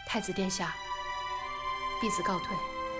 太子殿下，婢子告退。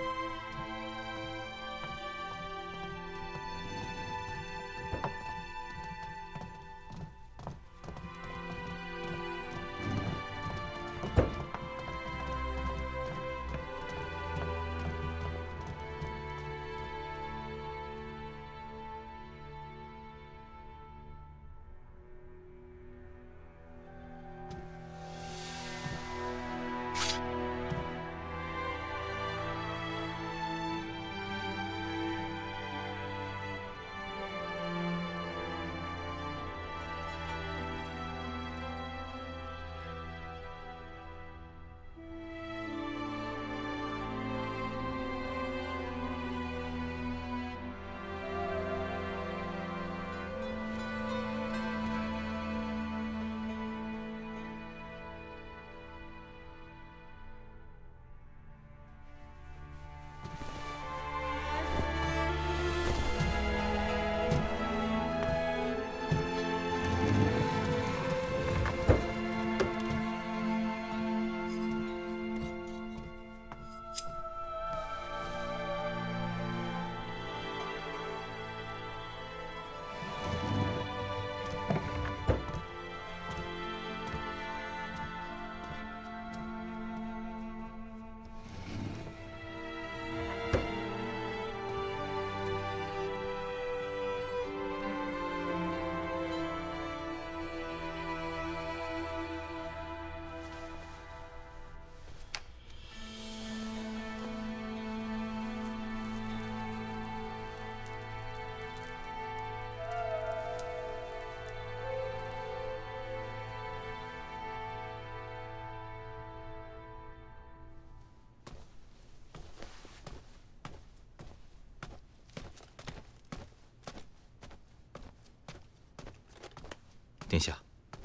殿下，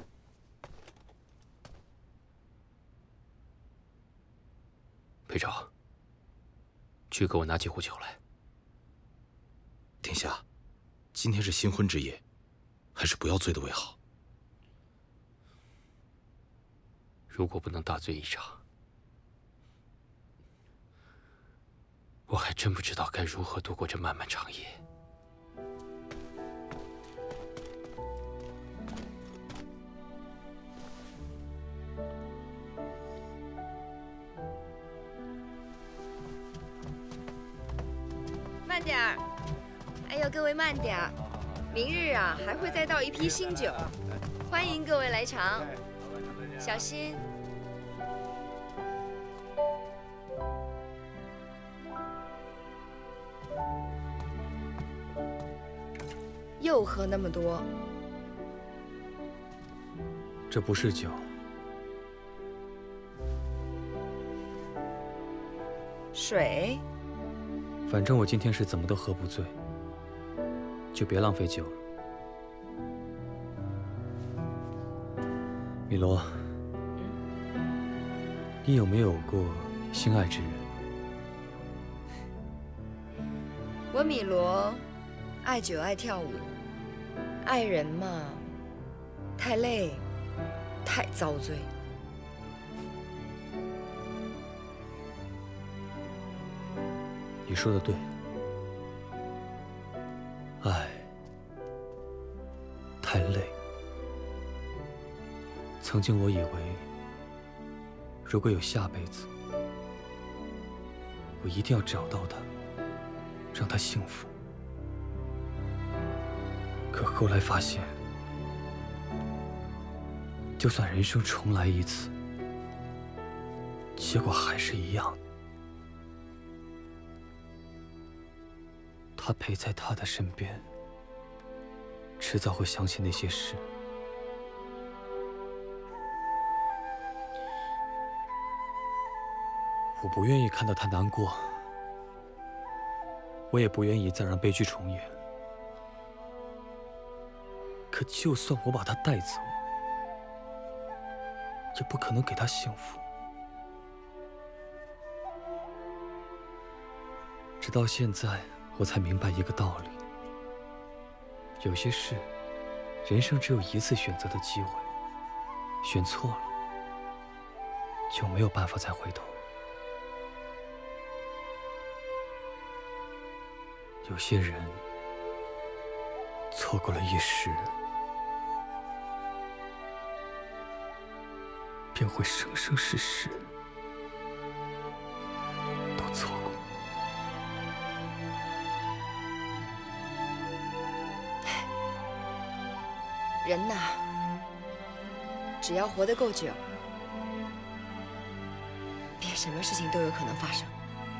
裴昭，去给我拿几壶酒来。 殿下，今天是新婚之夜，还是不要醉的为好。 如果不能大醉一场，我还真不知道该如何度过这漫漫长夜。 慢点儿！哎呦，各位慢点儿！明日啊，还会再倒一批新酒，欢迎各位来尝，小心。又喝那么多？ 这不是酒， 水。 反正我今天是怎么都喝不醉，就别浪费酒了。米罗，你有没有过心爱之人？ 我米罗，爱酒爱跳舞，爱人嘛，太累，太遭罪。 你说的对，爱太累。曾经我以为，如果有下辈子，我一定要找到他，让他幸福。可后来发现，就算人生重来一次，结果还是一样的。 他陪在他的身边，迟早会想起那些事。我不愿意看到他难过，我也不愿意再让悲剧重演。可就算我把他带走，也不可能给他幸福。直到现在。 我才明白一个道理：有些事，人生只有一次选择的机会，选错了， 就没有办法再回头。有些人错过了一时，便会生生世世都错过。 人呐，只要活得够久，便什么事情都有可能发生。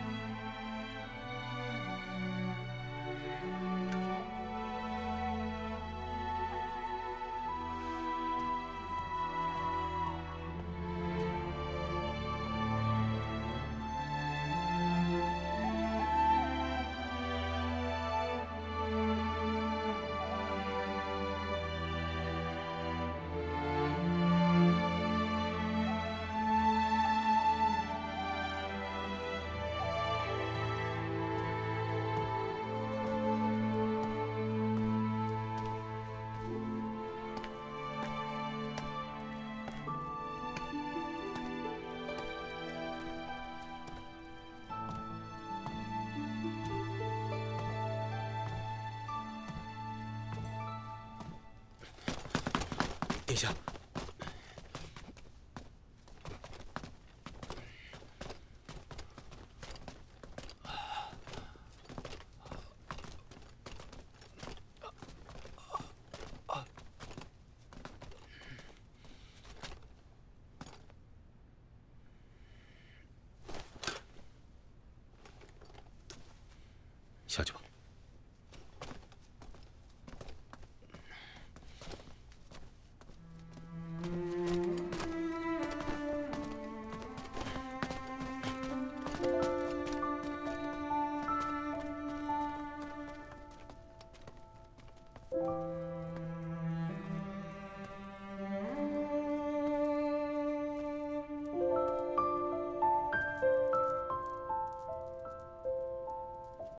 殿下，下去吧。